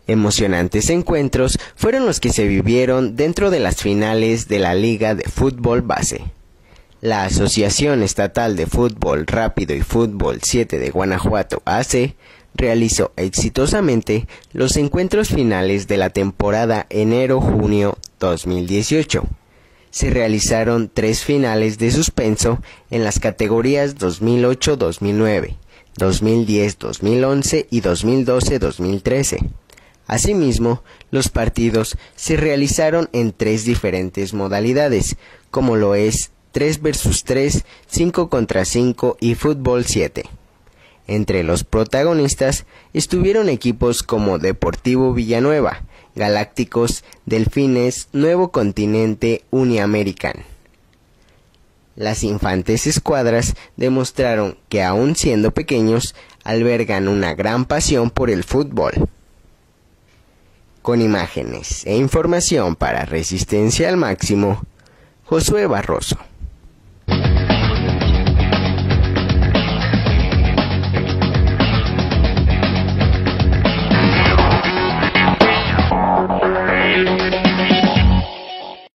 Emocionantes encuentros fueron los que se vivieron dentro de las finales de la Liga de Fútbol Base. La Asociación Estatal de Fútbol Rápido y Fútbol 7 de Guanajuato AC realizó exitosamente los encuentros finales de la temporada enero-junio 2018. Se realizaron 3 finales de suspenso en las categorías 2008-2009, 2010-2011 y 2012-2013. Asimismo, los partidos se realizaron en 3 diferentes modalidades, como lo es 3 versus 3, 5 contra 5 y Fútbol 7. Entre los protagonistas estuvieron equipos como Deportivo Villanueva, Galácticos, Delfines, Nuevo Continente, Uniamerican. Las infantes escuadras demostraron que, aun siendo pequeños, albergan una gran pasión por el fútbol. Con imágenes e información para Resistencia al Máximo, Josué Barroso.